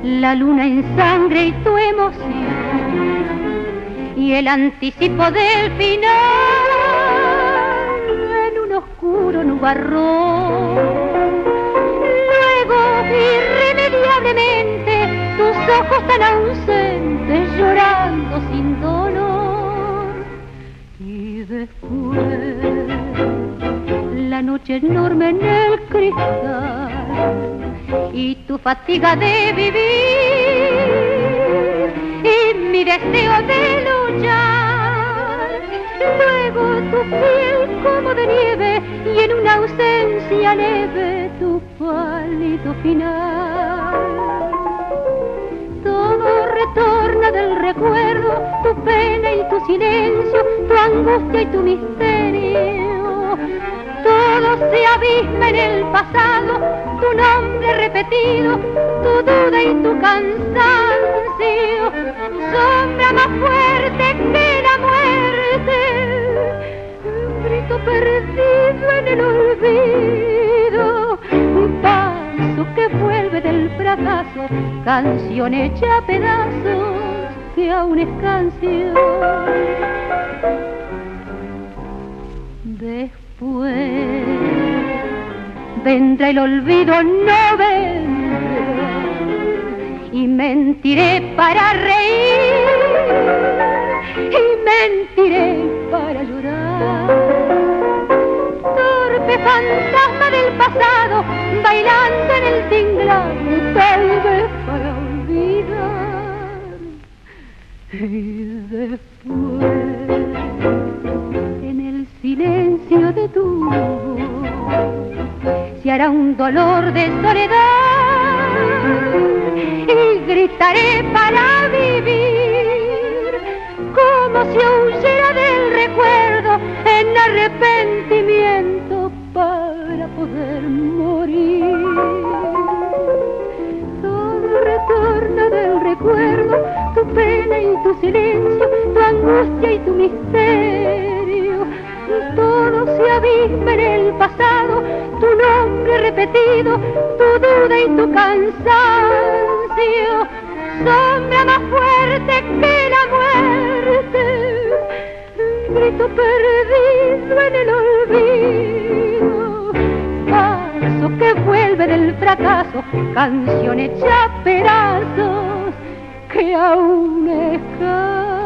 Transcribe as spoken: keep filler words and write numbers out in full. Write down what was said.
la luna en sangre y tu emoción, y el anticipo del final en un oscuro nubarrón. Luego, irremediablemente, tus ojos tan ausentes llorando sin dolor. Y después, la noche enorme en el cristal y tu fatiga de vivir y mi deseo de luchar. Luego tu piel como de nieve y en una ausencia leve tu pálido final. Todo retorna del recuerdo, tu pena y tu silencio, tu angustia y tu misterio. Todo se abisma en el pasado, tu nombre repetido, tu duda y tu cansancio, sombra más fuerte que la muerte, un grito perdido en el olvido, un paso que vuelve del fracaso, canción hecha a pedazos que aún es canción. Después vendrá el olvido, no vendrá, y mentiré para reír, y mentiré para llorar. Torpe fantasma del pasado, bailando en el tinglado, tal vez para olvidar. Y después, en el silencio de tu voz, se hará un dolor de soledad y gritaré para vivir como si huyera del recuerdo en arrepentimiento para poder morir. Todo retorna del recuerdo, tu pena y tu silencio, tu angustia y tu misterio. Todo se abisma en el pasado, tu nombre repetido, tu duda y tu cansancio, sombra más fuerte que la muerte, un grito perdido en el olvido, paso que vuelve del fracaso, canción hecha a pedazos que aún es